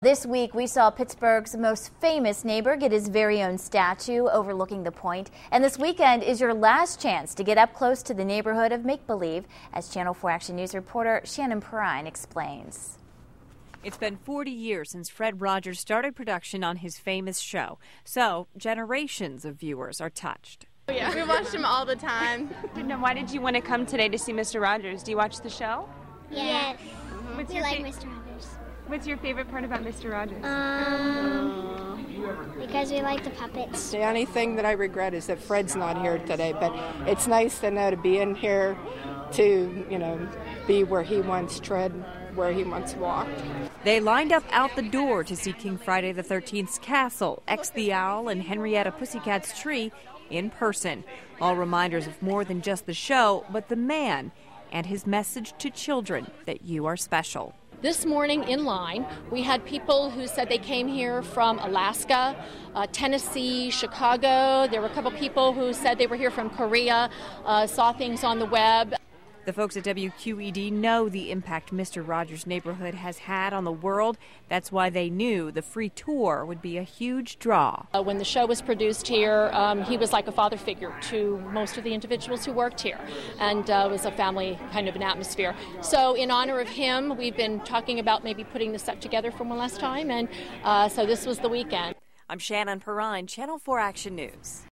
This week, we saw Pittsburgh's most famous neighbor get his very own statue overlooking the point. And this weekend is your last chance to get up close to the neighborhood of make-believe, as Channel 4 Action News reporter Shannon Perrine explains. It's been 40 years since Fred Rogers started production on his famous show, so generations of viewers are touched. Yeah, we watch him all the time. Now, why did you want to come today to see Mr. Rogers? Do you watch the show? Yes. What's We like Mr. Rogers. What's your favorite part about Mr. Rogers? Because we like the puppets. The only thing that I regret is that Fred's not here today, but it's nice to know to be in here to, be where he once tread, where he once walked. They lined up out the door to see King Friday the 13th's castle, X the Owl, and Henrietta Pussycat's tree in person. All reminders of more than just the show, but the man and his message to children that you are special. This morning in line, we had people who said they came here from Alaska, Tennessee, Chicago. There were a couple people who said they were here from Korea, saw things on the web. The folks at WQED know the impact Mr. Rogers' neighborhood has had on the world. That's why they knew the free tour would be a huge draw. When the show was produced here, he was like a father figure to most of the individuals who worked here, and it was a family kind of an atmosphere. So in honor of him, we've been talking about maybe putting this up together for one last time, and so this was the weekend. I'm Shannon Perrine, Channel 4 Action News.